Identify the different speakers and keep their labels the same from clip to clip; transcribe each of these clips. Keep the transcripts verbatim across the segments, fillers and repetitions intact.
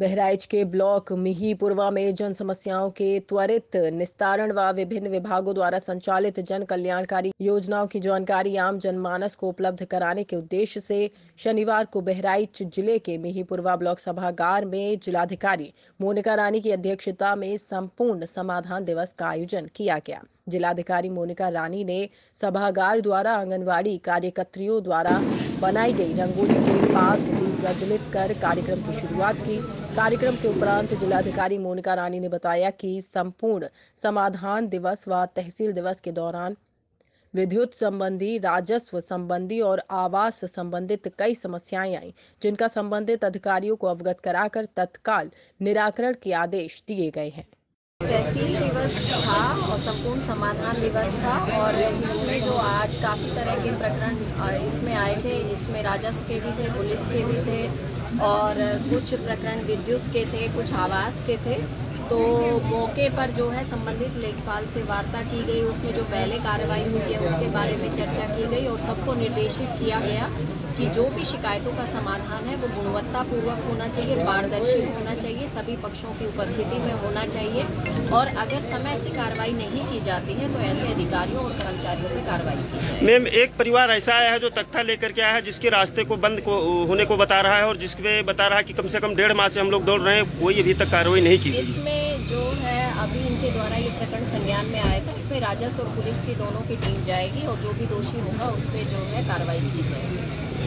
Speaker 1: बहराइच के ब्लॉक मिहीपुरवा में जन समस्याओं के त्वरित निस्तारण व विभिन्न विभागों द्वारा संचालित जन कल्याणकारी योजनाओं की जानकारी आम जनमानस को उपलब्ध कराने के उद्देश्य से शनिवार को बहराइच जिले के मिहीपुरवा ब्लॉक सभागार में जिलाधिकारी मोनिका रानी की अध्यक्षता में संपूर्ण समाधान दिवस का आयोजन किया गया। जिलाधिकारी मोनिका रानी ने सभागार द्वारा आंगनवाड़ी कार्यकर्त्रियों द्वारा बनाई गई रंगोली के पास दीप प्रज्वलित कर कार्यक्रम की शुरुआत की। कार्यक्रम के उपरांत जिलाधिकारी मोनिका रानी ने बताया कि संपूर्ण समाधान दिवस व तहसील दिवस के दौरान विद्युत संबंधी, राजस्व संबंधी और आवास संबंधित कई समस्याएं आई, जिनका संबंधित अधिकारियों को अवगत कराकर तत्काल निराकरण के आदेश दिए गए हैं।
Speaker 2: तहसील दिवस था और संपूर्ण समाधान दिवस था और इसमें जो आज काफ़ी तरह के प्रकरण इसमें आए थे, इसमें राजस्व के भी थे, पुलिस के भी थे और कुछ प्रकरण विद्युत के थे, कुछ आवास के थे। तो मौके पर जो है संबंधित लेखपाल से वार्ता की गई, उसमें जो पहले कार्रवाई हुई है उसके बारे में चर्चा की गई और सबको निर्देशित किया गया कि जो भी शिकायतों का समाधान है वो गुणवत्तापूर्वक होना चाहिए, पारदर्शी होना चाहिए, सभी पक्षों की उपस्थिति में होना चाहिए और अगर समय से कार्रवाई नहीं की जाती है तो ऐसे अधिकारियों और कर्मचारियों पर कार्रवाई की जाए।
Speaker 3: मैम, एक परिवार ऐसा आया है जो तख्ता लेकर के आया है, जिसके रास्ते को बंद को होने को बता रहा है और जिसमें बता रहा है कि कम से कम डेढ़ माह से हम लोग दौड़ रहे हैं, कोई अभी तक कार्रवाई नहीं की।
Speaker 2: इसमें जो है अभी इनके द्वारा ये प्रकरण संज्ञान में आया था, इसमें राजस्व और पुलिस की दोनों की टीम जाएगी और जो भी दोषी होगा उस पर जो है कार्रवाई की जाएगी।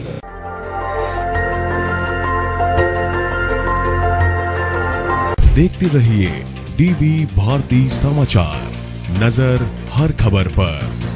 Speaker 4: देखते रहिए डीबी भारती समाचार, नजर हर खबर पर।